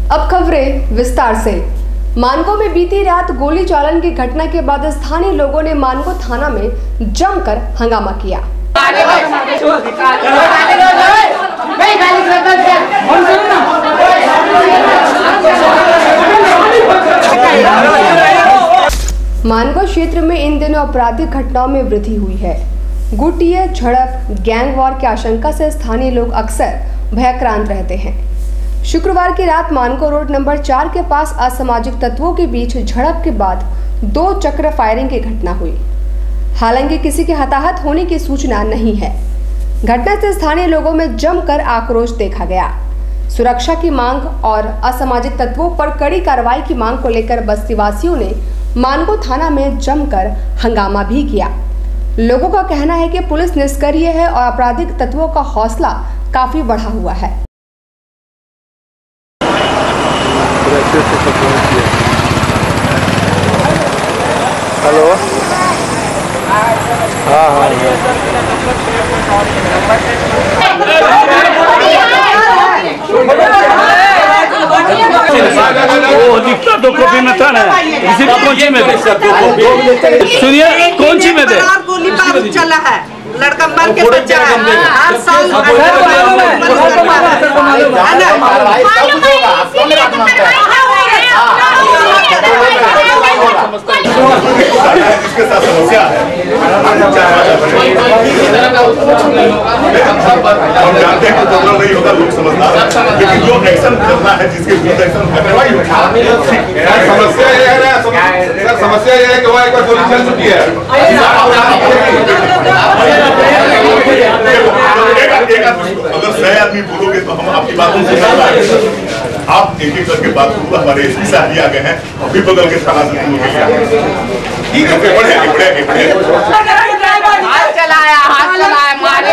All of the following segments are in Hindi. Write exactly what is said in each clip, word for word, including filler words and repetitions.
अब खबरें विस्तार से। मानगो में बीती रात गोली चालन की घटना के बाद स्थानीय लोगों ने मानगो थाना में जमकर हंगामा किया। मानगो क्षेत्र में इन दिनों आपराधिक घटनाओं में वृद्धि हुई है। गुटिया, झड़प, गैंग वॉर की आशंका से स्थानीय लोग अक्सर भयक्रांत रहते हैं। शुक्रवार की रात मानगो रोड नंबर चार के पास असामाजिक तत्वों के बीच झड़प के बाद दो चक्र फायरिंग की घटना हुई। हालांकि किसी के हताहत होने की सूचना नहीं है। घटना से स्थानीय लोगों में जमकर आक्रोश देखा गया। सुरक्षा की मांग और असामाजिक तत्वों पर कड़ी कार्रवाई की मांग को लेकर बस्तीवासियों ने मानगो थाना में जमकर हंगामा भी किया। लोगों का कहना है कि पुलिस निष्क्रिय है और आपराधिक तत्वों का हौसला काफी बढ़ा हुआ है। हेलो, हाँ हाँ वो दिखता दो कॉपी में था ना, इसी कौन सी में थे? सुनिए, कौन सी में थे? गोली बारूद चला है, लड़का मर के बचा है। हर साल इसके साथ समस्या है। हम जानते हैं कि नहीं होगा, लोग समझदार हैं, लेकिन जो एक्शन करना है, जिसके विरुद्ध एक्शन करवाई होगा। समस्या ये है ना, सर समस्या ये है कि वहाँ एक बार गोली चल चुकी है। अगर सही आदमी बोलोगे तो हम आपकी बातों से नहीं पाएंगे। आप एक एक करके बात करो। हमारे एसपी साहब भी आ गए हैं, अभी बगल के थाना से ठीक है, बढ़े आगे बढ़े आगे बढ़े हाथ चलाया हाथ चलाया मारे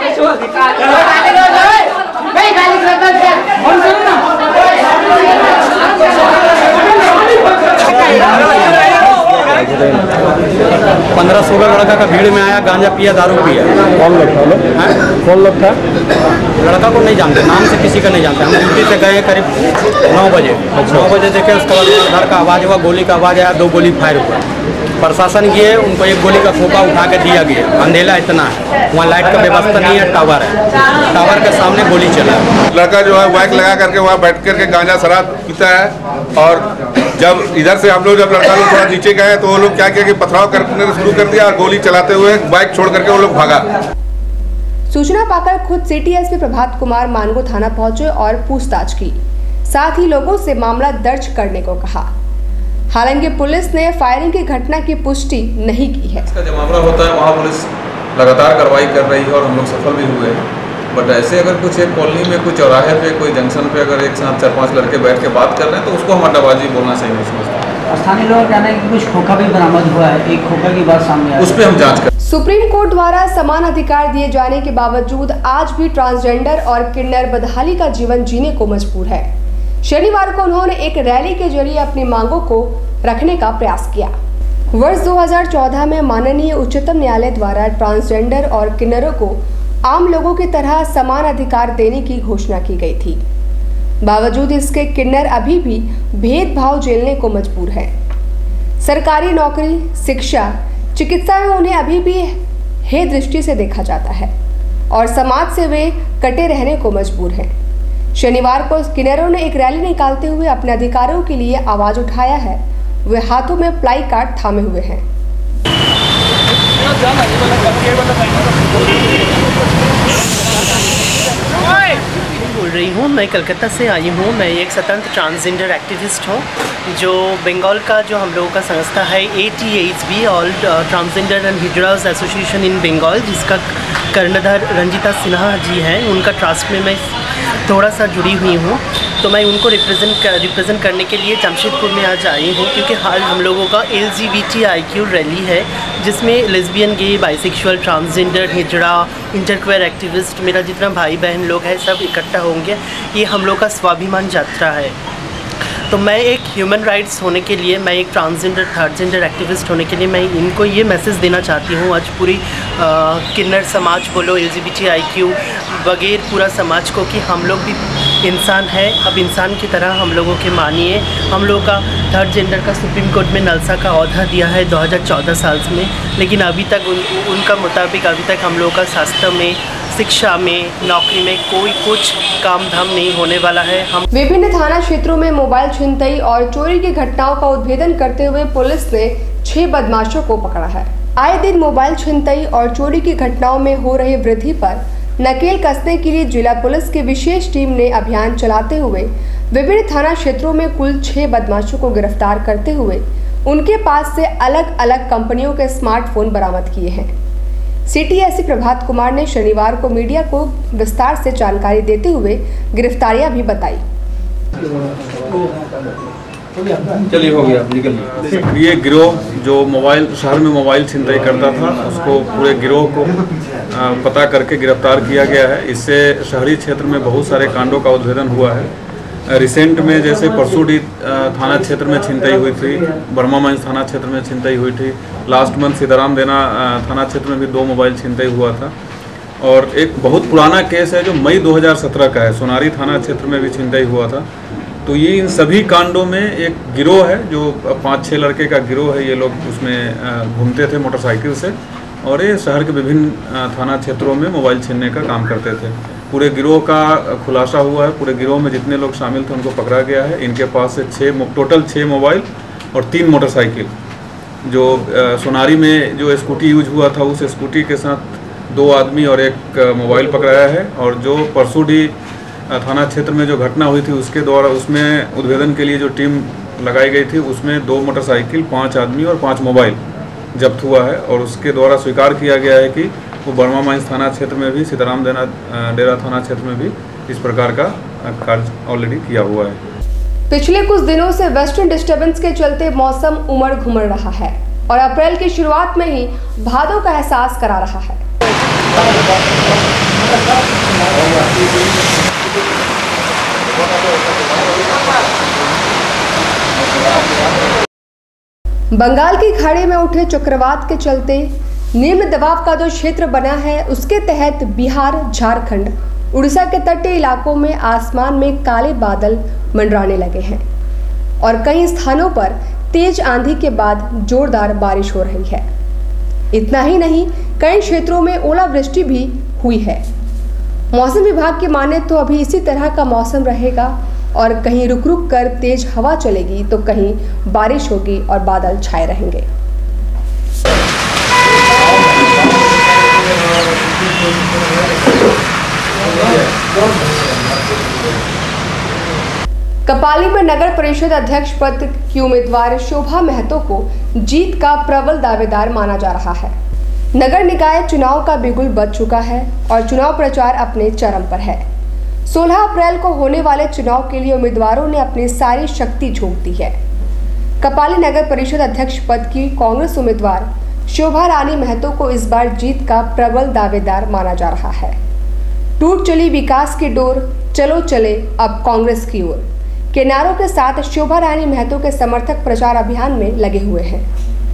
पंद्रह सोलह लड़का का भीड़ में आया, गांजा पिया, दारू पिया। कौन लोग था? कौन लोग था? लड़का को नहीं जानते, नाम से किसी का नहीं जानते। हम ड्यूटी से गए करीब नौ बजे। नौ बजे देखे, उसके बाद घर का आवाज़ हुआ, गोली का आवाज़ आया, दो गोली फायर हुआ। प्रशासन गए, उनको एक गोली का खोखा उठा के दिया गया। अंधेला इतना है, वहाँ लाइट का व्यवस्था नहीं है, टावर है, टावर के सामने गोली चला। लड़का जो है बाइक लगा करके वहाँ बैठ करके गांजा शराब पीता है, और जब इधर से हम लोग जब लड़का लोग थोड़ा नीचे गए तो वो लोग क्या किया कि पथराव करने शुरू कर दिया और गोली चलाते हुए बाइक छोड़ करके वो लोग भागा। सूचना पाकर खुद सिटी एसपी प्रभात कुमार मानगो थाना पहुंचे और पूछताछ की, साथ ही लोगों से मामला दर्ज करने को कहा। हालांकि पुलिस ने फायरिंग की घटना की पुष्टि नहीं की है। इसका जो मामला होता है वहाँ पुलिस लगातार कार्रवाई कर रही है और हम लोग सफल भी हुए हैं। बट ऐसे अगर कुछ एक कॉलोनी में कोई चौराहे पे कोई जंक्शन पे अगर एक साथ चार पांच लड़के बैठ के बात कर रहे हैं तो उसको हम अड्डाबाजी बोलना सही नहीं समझते। स्थानीय लोगों का कहना है कि कुछ खोखा भी बरामद हुआ है, एक खोखा की बात सामने आई, उस पर हम जांच कर। सुप्रीम कोर्ट द्वारा समान अधिकार दिए जाने के बावजूद आज भी ट्रांसजेंडर और किन्नर बदहाली का जीवन जीने को मजबूर है। शनिवार को उन्होंने एक रैली के जरिए अपनी मांगों को रखने का प्रयास किया। वर्ष दो हज़ार चौदह में माननीय उच्चतम न्यायालय द्वारा ट्रांसजेंडर और किन्नरों को आम लोगों की तरह समान अधिकार देने की घोषणा की गई थी। बावजूद इसके किन्नर अभी भी भेदभाव झेलने को मजबूर है। सरकारी नौकरी, शिक्षा, चिकित्सा में उन्हें अभी भी हे दृष्टि से देखा जाता है और समाज से वे कटे रहने को मजबूर हैं। शनिवार को किन्नरों ने एक रैली निकालते हुए अपने अधिकारों के लिए आवाज उठाया है। वे हाथों में प्लाई कार्ड थामे हुए हैं। बोल रही हूँ, मैं कलकत्ता से आई हूँ। मैं एक स्वतंत्र ट्रांसजेंडर एक्टिविस्ट हूँ, जो बंगाल का जो हम लोगों का संस्था है A T H B, all transgender and हिजड़ास एसोसिएशन इन बंगाल, जिसका कर्णधार रंजिता सिन्हा जी हैं। उनका ट्रस्ट में मैं थोड़ा सा जुड़ी हुई हूँ, तो मैं उनको रिप्रेजेंट कर, रिप्रेजेंट करने के लिए जमशेदपुर में आज आई हूँ, क्योंकि हाल हम लोगों का L G B T I Q rally है, जिसमें लेस्बियन, गे, बाइसेक्सुअल, ट्रांसजेंडर, हिजड़ा, इंटरक्वेयर एक्टिविस्ट, मेरा जितना भाई बहन लोग हैं सब इकट्ठा होंगे। ये हम लोग का स्वाभिमान यात्रा है। तो मैं एक ह्यूमन राइट्स होने के लिए, मैं एक ट्रांसजेंडर थर्ड जेंडर एक्टिविस्ट होने के लिए मैं इनको ये मैसेज देना चाहती हूँ आज पूरी किन्नर समाज बोलो, L G B T I Q वगैरह पूरा समाज को, कि हम लोग भी इंसान है, अब इंसान की तरह हम लोगों के मानिए। हम लोगों का थर्ड जेंडर का सुप्रीम कोर्ट में नलसा का औहदा दिया है दो हज़ार चौदह साल में, लेकिन अभी तक उन, उनका मुताबिक अभी तक हम लोगों का शास्त्र में, शिक्षा में, नौकरी में कोई कुछ काम धाम नहीं होने वाला है। हम विभिन्न थाना क्षेत्रों में मोबाइल छिनतई और चोरी की घटनाओं का उद्भेदन करते हुए पुलिस ने छह बदमाशों को पकड़ा है। आए दिन मोबाइल छिनतई और चोरी की घटनाओं में हो रही वृद्धि पर नकेल कसने के लिए जिला पुलिस की विशेष टीम ने अभियान चलाते हुए विभिन्न थाना क्षेत्रों में कुल छह बदमाशों को गिरफ्तार करते हुए उनके पास से अलग अलग कंपनियों के स्मार्टफोन बरामद किए हैं। सिटी एसपी प्रभात कुमार ने शनिवार को मीडिया को विस्तार से जानकारी देते हुए गिरफ्तारियां भी बताई। चलिए हो गया, निकलिए। ये गिरोह जो मोबाइल शहर में मोबाइल छिनतई करता था, उसको पूरे गिरोह को पता करके गिरफ्तार किया गया है। इससे शहरी क्षेत्र में बहुत सारे कांडों का उद्भेदन हुआ है। रिसेंट में जैसे परसूडी थाना क्षेत्र में छिनतई हुई थी, बर्मा मंच थाना क्षेत्र में छिनतई हुई थी, लास्ट मंथ सीताराम देना थाना क्षेत्र में भी दो मोबाइल छिनतई हुआ था। और एक बहुत पुराना केस है जो मई दो हज़ार सत्रह का है, सोनारी थाना क्षेत्र में भी छिनतई हुआ था। तो ये इन सभी कांडों में एक गिरोह है जो पाँच छः लड़के का गिरोह है। ये लोग उसमें घूमते थे मोटरसाइकिल से और ये शहर के विभिन्न थाना क्षेत्रों में मोबाइल छीनने का काम करते थे। पूरे गिरोह का खुलासा हुआ है। पूरे गिरोह में जितने लोग शामिल थे उनको पकड़ा गया है। इनके पास से छः टोटल छः मोबाइल और तीन मोटरसाइकिल, जो सोनारी में जो स्कूटी यूज हुआ था उस स्कूटी के साथ दो आदमी और एक मोबाइल पकड़ाया है। और जो परसूडी थाना क्षेत्र में जो घटना हुई थी उसके द्वारा उसमें उद्भेदन के लिए जो टीम लगाई गई थी उसमें दो मोटरसाइकिल, पाँच आदमी और पाँच मोबाइल जब्त हुआ है। और उसके द्वारा स्वीकार किया गया है कि वो बर्मा माइंस थाना क्षेत्र में भी, सीताराम देना डेरा थाना क्षेत्र में भी इस प्रकार का कार्य ऑलरेडी किया हुआ है। पिछले कुछ दिनों से वेस्टर्न डिस्टर्बेंस के चलते मौसम उमड़ घुमड़ रहा है और अप्रैल की शुरुआत में ही भादों का एहसास करा रहा है। बंगाल की खाड़ी में उठे चक्रवात के चलते निम्न दबाव का जो क्षेत्र बना है उसके तहत बिहार, झारखंड, उड़ीसा के तटीय इलाकों में आसमान में काले बादल मंडराने लगे हैं और कई स्थानों पर तेज आंधी के बाद जोरदार बारिश हो रही है। इतना ही नहीं, कई क्षेत्रों में ओलावृष्टि भी हुई है। मौसम विभाग की माने तो अभी इसी तरह का मौसम रहेगा और कहीं रुक रुक कर तेज हवा चलेगी तो कहीं बारिश होगी और बादल छाए रहेंगे। कपाली में नगर परिषद अध्यक्ष पद की उम्मीदवार शोभा महतो को जीत का प्रबल दावेदार माना जा रहा है। नगर निकाय चुनाव का बिगुल बज चुका है और चुनाव प्रचार अपने चरम पर है। सोलह अप्रैल को होने वाले चुनाव के लिए उम्मीदवारों ने अपनी सारी शक्ति झोंक दी है। कपाली नगर परिषद अध्यक्ष पद की कांग्रेस उम्मीदवार शोभा रानी महतो को इस बार जीत का प्रबल दावेदार माना जा रहा है। टूट चली विकास की डोर, चलो चले अब कांग्रेस की ओर के नारों के साथ शोभा रानी महतो के समर्थक प्रचार अभियान में लगे हुए हैं।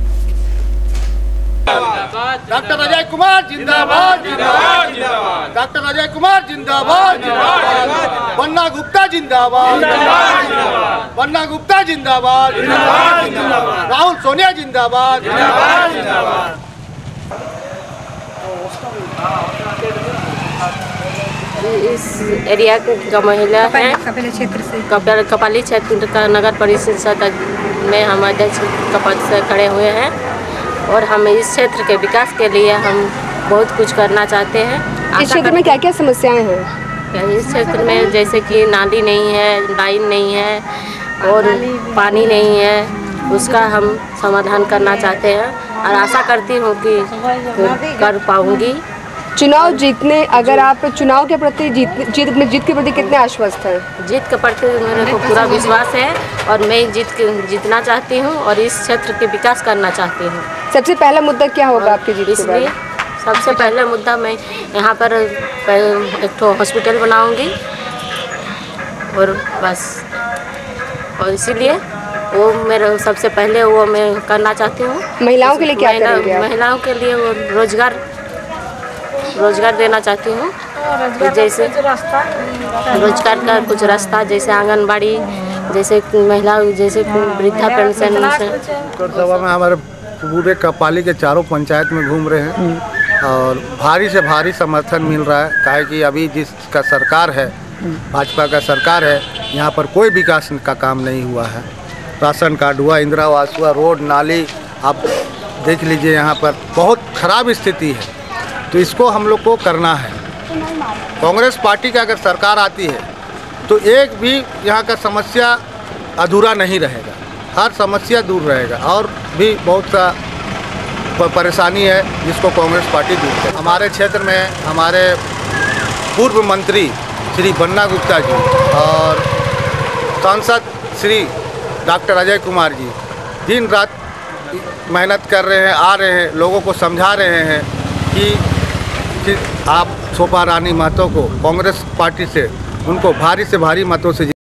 डॉक्टर अजय कुमार जिंदाबाद, जिंदाबाद, जिंदाबाद। डॉक्टर अजय कुमार जिंदाबाद, जिंदाबाद। बन्ना गुप्ता जिंदाबाद, जिंदाबाद। बन्ना गुप्ता जिंदाबाद, जिंदाबाद। राहुल सोनिया जिंदाबाद, जिंदाबाद, जिंदाबाद। इस एरिया का महिला है, कपाली क्षेत्र से कपाली क्षेत्र का नगर परिषद में हम अध्यक्ष का पद से खड़े हुए हैं और हम इस क्षेत्र के विकास के लिए हम बहुत कुछ करना चाहते हैं। इस क्षेत्र में क्या क्या समस्याएं हैं? इस क्षेत्र में जैसे कि नाली नहीं है, लाइन नहीं है और पानी नहीं है, उसका हम समाधान करना चाहते हैं और आशा करती हूँ कि कर पाऊँगी। चुनाव जीतने, अगर आप चुनाव के प्रति जीत जीत जीत के प्रति कितने आश्वस्त हैं? जीत के प्रति मेरे को पूरा विश्वास है और मैं जीत के जीतना चाहती हूँ और इस क्षेत्र के विकास करना चाहती हूँ। सबसे पहला मुद्दा क्या होगा आपके जीत के बाद? सबसे पहला मुद्दा मैं यहाँ पर एक तो हॉस्पिटल बनाऊँगी और बस, और इसीलिए वो मेरे सबसे पहले वो मैं करना चाहती हूँ। महिलाओं के लिए क्या करेंगे आप? महिलाओं के लिए वो रोजगार रोजगार देना चाहती हूँ जैसे रोजगार का कुछ रास्ता, जैसे आंगनबाड़ी, जैसे महिला, जैसे वृद्धा पेंशन। सभा में हमारे पूरे कपाली के चारों पंचायत में घूम रहे हैं और भारी से भारी समर्थन मिल रहा है। काहे कि अभी जिसका सरकार है, भाजपा का सरकार है, यहाँ पर कोई विकास का काम नहीं हुआ है। राशन कार्ड हुआ, इंदिरा आवास हुआ, रोड नाली आप देख लीजिए, यहाँ पर बहुत खराब स्थिति है। तो इसको हम लोग को करना है। कांग्रेस पार्टी का अगर सरकार आती है तो एक भी यहाँ का समस्या अधूरा नहीं रहेगा, हर समस्या दूर रहेगा। और भी बहुत सा परेशानी है जिसको कांग्रेस पार्टी दूर करे। हमारे क्षेत्र में हमारे पूर्व मंत्री श्री बन्ना गुप्ता जी और सांसद श्री डॉक्टर अजय कुमार जी दिन रात मेहनत कर रहे हैं, आ रहे हैं, लोगों को समझा रहे हैं कि, कि आप शोभा रानी महतो को कांग्रेस पार्टी से उनको भारी से भारी मतों से